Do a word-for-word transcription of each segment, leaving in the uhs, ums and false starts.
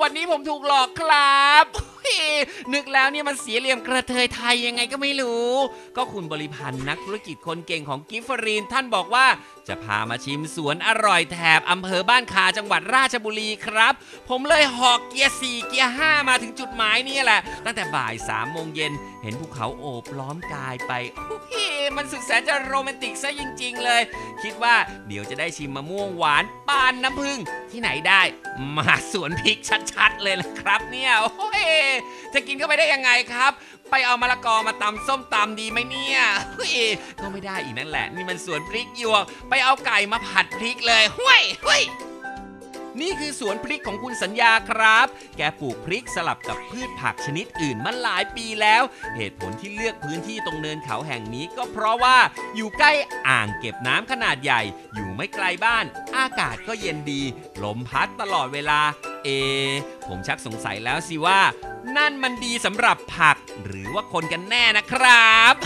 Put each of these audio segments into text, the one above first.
วันนี้ผมถูกหลอกครับนึกแล้วเนี่ยมันเสียเหลี่ยมกระเทยไทยยังไงก็ไม่รู้ก็คุณบริพันธ์นักธุรกิจคนเก่งของกิฟฟรีนท่านบอกว่าจะพามาชิมสวนอร่อยแถบอำเภอบ้านคาจังหวัดราชบุรีครับผมเลยหอกเกียร์สี่เกียร์ห้ามาถึงจุดหมายนี่แหละตั้งแต่บ่ายสามโมงเย็นเห็นภูเขาโอบล้อมกายไปมันสุดแสนจะโรแมนติกซะจริงๆเลยคิดว่าเดี๋ยวจะได้ชิมมะม่วงหวานปานน้ำผึ้งที่ไหนได้มาสวนพริกชัดๆเลยละครับเนี่ยโอ้ยจะกินเข้าไปได้ยังไงครับไปเอามะละกอมาตำส้มตำดีไหมเนี่ยก็ไม่ได้อีกนั่นแหละนี่มันสวนพริกหยวกไปเอาไก่มาผัดพริกเลยห้วยห้วยนี่คือสวนพริกของคุณสัญญาครับแกปลูกพริกสลับกับพืชผักชนิดอื่นมาหลายปีแล้วเหตุผลที่เลือกพื้นที่ตรงเนินเขาแห่งนี้ก็เพราะว่าอยู่ใกล้อ่างเก็บน้ำขนาดใหญ่อยู่ไม่ไกลบ้านอากาศก็เย็นดีลมพัดตลอดเวลาเอผมชักสงสัยแล้วสิว่านั่นมันดีสำหรับผักหรือว่าคนกันแน่นะครับ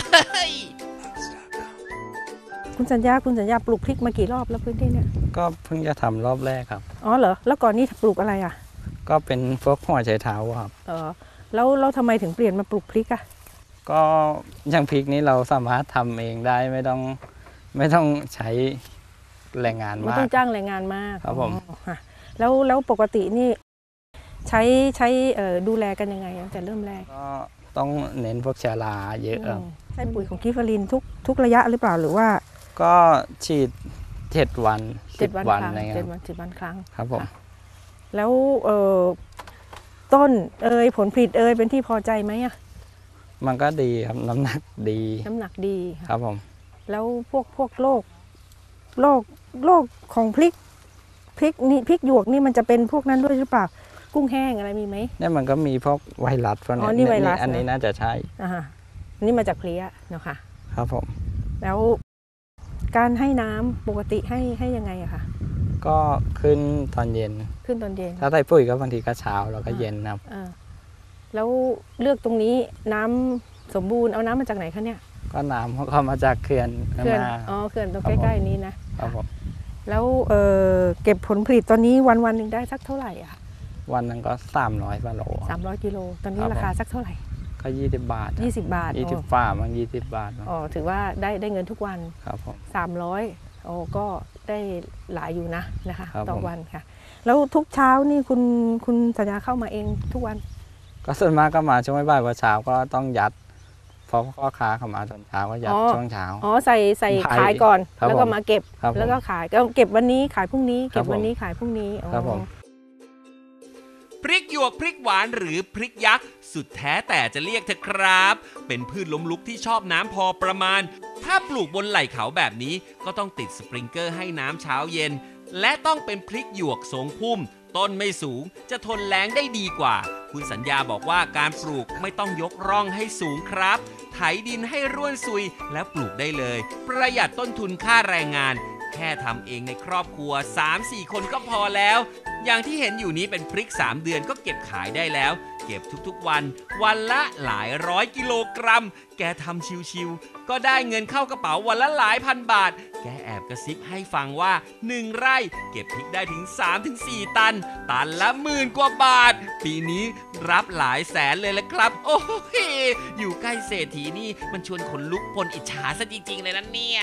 คุณสัญญาคุณสัญญาปลูกพริกมากี่รอบแล้วพื้นที่เนี่ยก็เพิ่งจะทำรอบแรกครับอ๋อเหรอแล้วก่อนนี้ปลูกอะไรอ่ะก็เป็นพวกหัวไชเท้าครับเออแล้วเราทำไมถึงเปลี่ยนมาปลูกพริกอ่ะก็อย่างพริกนี้เราสามารถทำเองได้ไม่ต้องไม่ต้องใช้แรงงานมากไม่ต้องจ้างแรงงานมากครับผมแล้วแล้วปกตินี่ใช้ใช้ดูแลกันยังไงตั้งแต่เริ่มแรกก็ต้องเน้นพวกเชื้อราเยอะครับใช้ปุ๋ยของกิฟฟรีนทุกทุกระยะหรือเปล่าหรือว่าก็ฉีดเจ็ดวันเจ็ดวันอะไรเจ็ดวันเจ็ดวันครั้งครับผมแล้วเอ่อต้นเอ่ยผลผลิตเอ่ยเป็นที่พอใจไหมอ่ะมันก็ดีครับน้ำหนักดีน้ำหนักดีครับผมแล้วพวกพวกโรคโรคโรคของพริกพริกนี่พริกหยวกนี่มันจะเป็นพวกนั้นด้วยหรือเปล่ากุ้งแห้งอะไรมีไหมเนี่ยมันก็มีพวกไวรัสพวกนี้อ๋อนี่ไวรัสอันนี้น่าจะใช่อ่านี่มาจากเพลี้ยเนาะค่ะครับผมแล้วการให้น้ำปกติให้ให้ยังไงอะคะก็ขึ้นตอนเย็นขึ้นตอนเย็นถ้าใส่ปุ๋ยก็บางทีก็เช้าแล้วก็เย็นครับแล้วเลือกตรงนี้น้ำสมบูรณ์เอาน้ำมาจากไหนคะเนี่ยก็น้ำเขามาจากเขื่อนเขื่อนอ๋อเขื่อนตรงใกล้ๆนี้นะครับผมแล้วเออเก็บผลผลิตตอนนี้วันวันหนึ่งได้สักเท่าไหร่อะวันนึงก็สามร้อยกิโลสามร้อยกิโลตอนนี้ราคาสักเท่าไหร่ก็ยี่สิบบาทยี่สิบบาทยี่สิบฝ่ามันยี่สิบบาทอ๋อถือว่าได้ได้เงินทุกวันครับผมสามร้อยโอ้ก็ได้หลายอยู่นะนะคะต่อวันค่ะแล้วทุกเช้านี่คุณคุณสัญญาเข้ามาเองทุกวันก็ส่วนมากก็มาช่วงบ่ายๆเช้าก็ต้องยัดเพราะพ่อค้าเข้ามาตอนเช้าก็ยัดช่วงเช้าอ๋อใส่ใส่ขายก่อนแล้วก็มาเก็บแล้วก็ขายก็เก็บวันนี้ขายพรุ่งนี้เก็บวันนี้ขายพรุ่งนี้ครับผมพริกหยวกพริกหวานหรือพริกยักษ์สุดแท้แต่จะเรียกเถอะครับเป็นพืชล้มลุกที่ชอบน้ำพอประมาณถ้าปลูกบนไหล่เขาแบบนี้ก็ต้องติดสปริงเกอร์ให้น้ำเช้าเย็นและต้องเป็นพริกหยวกทรงพุ่มต้นไม่สูงจะทนแล้งได้ดีกว่าคุณสัญญาบอกว่าการปลูกไม่ต้องยกร่องให้สูงครับไถดินให้ร่วนซุยแล้วปลูกได้เลยประหยัดต้นทุนค่าแรงงานแค่ทำเองในครอบครัว สามสี่ คนก็พอแล้วอย่างที่เห็นอยู่นี้เป็นพริกสามเดือนก็เก็บขายได้แล้วเก็บทุกๆวันวันละหลายร้อยกิโลกรัมแกทำชิวๆก็ได้เงินเข้ากระเป๋าวันละหลายพันบาทแกแอบกระซิบให้ฟังว่าหนึ่งไร่เก็บพริกได้ถึง สามถึงสี่ ตันตันละหมื่นกว่าบาทปีนี้รับหลายแสนเลยละครับโอ้โหอยู่ใกล้เศรษฐีนี่มันชวนขนลุกปนอิจฉาซะจริงๆเลยนะเนี่ย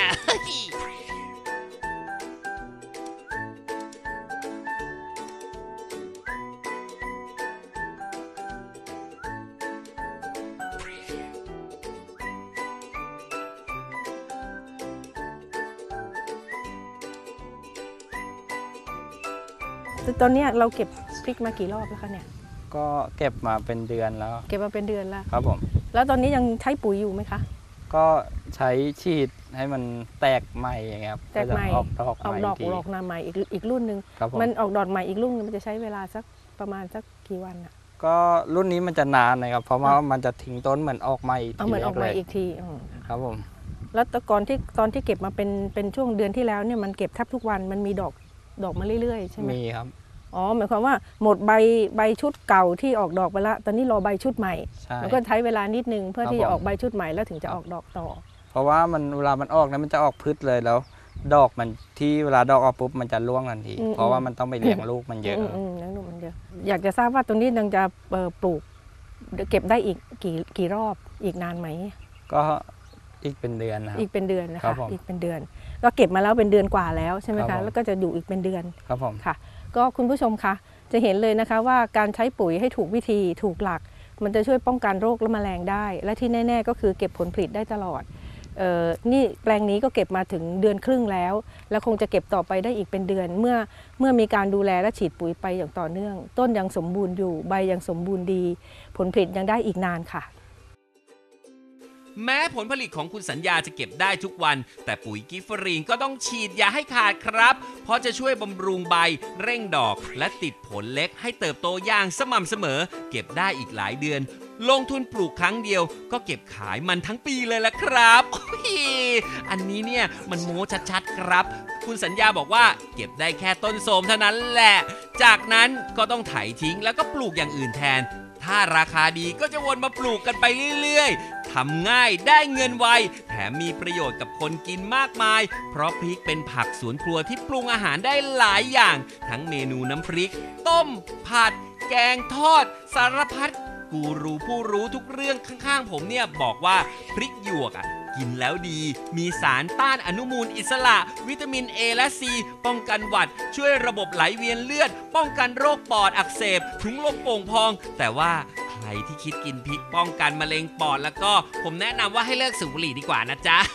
ตอนนี้เราเก็บพริกมากี่รอบแล้วคะเนี่ยก็เก็บมาเป็นเดือนแล้วเก็บมาเป็นเดือนแล้วครับผมแล้วตอนนี้ยังใช้ปุ๋ยอยู่ไหมคะก็ใช้ฉีดให้มันแตกใหม่อย่างเงี้ยครับแตกใหม่ออกดอกออกดอกออกนาใหม่อีกอีกรุ่นหนึ่งมันออกดอกใหม่อีกรุ่นนึงมันจะใช้เวลาสักประมาณสักกี่วันอ่ะก็รุ่นนี้มันจะนานนะครับเพราะว่ามันจะทิ้งต้นเหมือนออกใหม่อีกทีเหมือนออกใหม่อีกทีครับผมแล้วตอนที่ตอนที่เก็บมาเป็นเป็นช่วงเดือนที่แล้วเนี่ยมันเก็บแทบทุกวันมันมีดอกดอกมาเรื่อยๆใช่ไหมมีครับอ๋อหมายความว่าหมดใบใบชุดเก่าที่ออกดอกไปแล้วตอนนี้รอใบชุดใหม่มันก็ใช้เวลานิดนึงเพื่อที่จะออกใบชุดใหม่แล้วถึงจะออกดอกต่อเพราะว่ามันเวลามันออกนะมันจะออกพืชเลยแล้วดอกมันที่เวลาดอกออกปุ๊บมันจะร่วงทันทีอืมเพราะว่ามันต้องไปเลี้ยงลูกมันเยอะอืมอืมเลี้ยงลูกมันเยอะอยากจะทราบว่าตรงนี้ยังจะเอ่อปลูกเก็บได้อีกกี่กี่รอบอีกนานไหมก็อีกเป็นเดือนนะครับอีกเป็นเดือนนะครัคะบผมอีกเป็นเดือน ก็เก็บมาแล้วเป็นเดือนกว่าแล้วใช่ไหมครัคะบผมแล้วก็จะอยู่อีกเป็นเดือนครับผมค่ะ ก็คุณผู้ชมคะจะเห็นเลยนะคะว่าการใช้ปุ๋ยให้ถูกวิธีถูกหลัก มันจะช่วยป้องกันโรคและแมลงได้ และที่แน่ๆก็คือเก็บผลผลิตได้ตลอดเอ่อนี่แปลงนี้ก็เก็บมาถึงเดือนครึ่งแล้ว แล้วคงจะเก็บต่อไปได้อีกเป็นเดือน เมื่อเมื่อมีการดูแลและฉีดปุ๋ยไปอย่างต่อเนื่อง ต้นยังสมบูรณ์อยู่ใบยังสมบูรณ์ดี ผลผลิตยังได้อีกนานค่ะแม้ผลผลิตของคุณสัญญาจะเก็บได้ทุกวัน แต่ปุ๋ยกิฟเฟอรีนก็ต้องฉีดอย่าให้ขาดครับ เพราะจะช่วยบำรุงใบ เร่งดอก และติดผลเล็กให้เติบโตอย่างสม่ำเสมอ เก็บได้อีกหลายเดือน ลงทุนปลูกครั้งเดียว ก็เก็บขายมันทั้งปีเลยละครับโอ้ยอันนี้เนี่ยมันโม้ชัดๆครับ คุณสัญญาบอกว่าเก็บได้แค่ต้นโสมเท่านั้นแหละ จากนั้นก็ต้องไถทิ้งแล้วก็ปลูกอย่างอื่นแทน ถ้าราคาดีก็จะวนมาปลูกกันไปเรื่อยๆ ทำง่ายได้เงินไว แถมมีประโยชน์กับคนกินมากมาย เพราะพริกเป็นผักสวนครัวที่ปรุงอาหารได้หลายอย่าง ทั้งเมนูน้ำพริก ต้ม ผัด แกงทอด สารพัด กูรูผู้รู้ทุกเรื่องข้างๆผมเนี่ยบอกว่าพริกหยวกอ่ะกินแล้วดี มีสารต้านอนุมูลอิสระ วิตามิน A และ C ป้องกันหวัด ช่วยระบบไหลเวียนเลือด ป้องกันโรคปอดอักเสบถุงลมโป่งพอง แต่ว่าใครที่คิดกินพริกป้องกันมะเร็งปอดแล้วก็ผมแนะนำว่าให้เลิกสูบบุหรี่ดีกว่านะจ๊ะ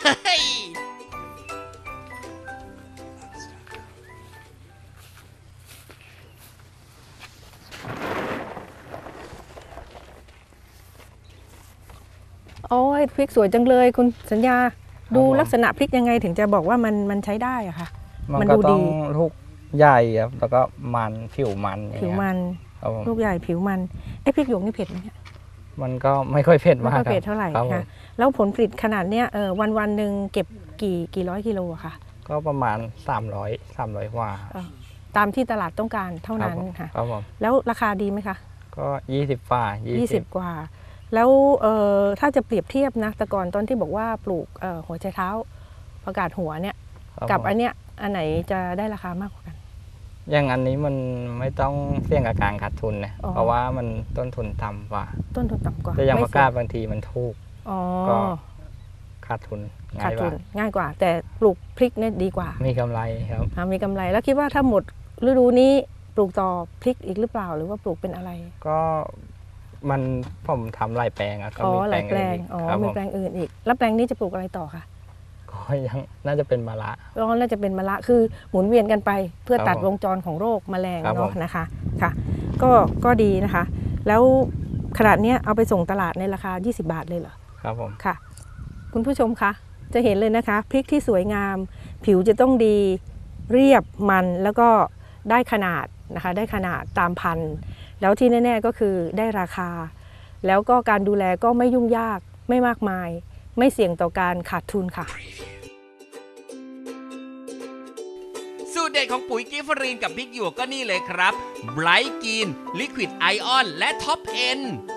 โอ้ยพริกสวยจังเลยคุณสัญญา ดูผมลักษณะพริกยังไงถึงจะบอกว่ามันมันใช้ได้อะค่ะมันมันก็ดูต้ดีองลูกใหญ่ครับแล้วก็มันผิวมันอย่างผิวเงี้ยมันครับผมลูกใหญ่ผิวมันไอ้พริกหยวกนี่เผ็ดไหมเนี่ยมันก็ไม่ค่อยเผ็ดไม่มากค่อยครับเผ็ดเท่าไหร่ครับผมค่ะแล้วผลผลิตขนาดเนี้ยเออวันวันหนึ่งเก็บกี่กี่ร้อยกิโลอะค่ะก็ประมาณสามร้อย สามร้อยกว่าเออตามที่ตลาดต้องการเท่านั้นครับผมค่ะครับผมแล้วราคาดีไหมคะก็ยี่สิบฝ่ายี่ยี่สิสิบบกว่า แล้วเอ่อถ้าจะเปรียบเทียบนะแต่ก่อนตอนที่บอกว่าปลูกเอ่อหัวใจเท้าประกาศหัวเนี่ยครับกับผมอันเนี้ยอันไหนจะได้ราคามากกว่ากันอย่างอันนี้มันไม่ต้องเสี่ยงกับการขาดทุนนะอ๋อเพราะว่ามันต้นทุนต่ำกว่าต้นทุนต่ำกว่าแต่อย่างไม่ประกาศเสี่ยงบางทีมันถูกอ๋อก็ขาดทุนขาง่าดยกทุว่านง่ายกว่า แต่ปลูกพริกเนี่ยดีกว่ามีกำไรครับอ่ามีกำไรแล้วคิดว่าถ้าหมดฤดูนี้ปลูกต่อพริกอีกหรือเปล่าหรือว่าปลูกเป็นอะไรก็มันผมทำหลายแปลงอะก็อ๋อมีหแปลลายงแปลอื่นงอีกอ๋อครับมีผมแปลงอื่นอีก แล้วแปลงนี้จะปลูกอะไรต่อคะก็ยังน่าจะเป็นมะระอ๋อน่าจะเป็นมะระคือหมุนเวียนกันไป เพื่อครับตัดผมวงจรของโรคแมลงครับเนาะผมนะคะค่ะก็ก็ดีนะคะ แล้วขนาดเนี้ยเอาไปส่งตลาดในราคา ยี่สิบบาทเลยเหรอครับผมค่ะ คุณผู้ชมคะจะเห็นเลยนะคะพริกที่สวยงาม ผิวจะต้องดีเรียบมันแล้วก็ได้ขนาดนะคะได้ขนาดตามพันธุ์แล้วที่แน่ๆก็คือได้ราคา แล้วก็การดูแลก็ไม่ยุ่งยากไม่มากมาย ไม่เสี่ยงต่อการขาดทุนค่ะสูตรเด็ดของปุ๋ยกิฟเฟอรีนกับพริกหยวกก็นี่เลยครับไบรท์กรีนลิควิดไอออนและท็อปเอ็น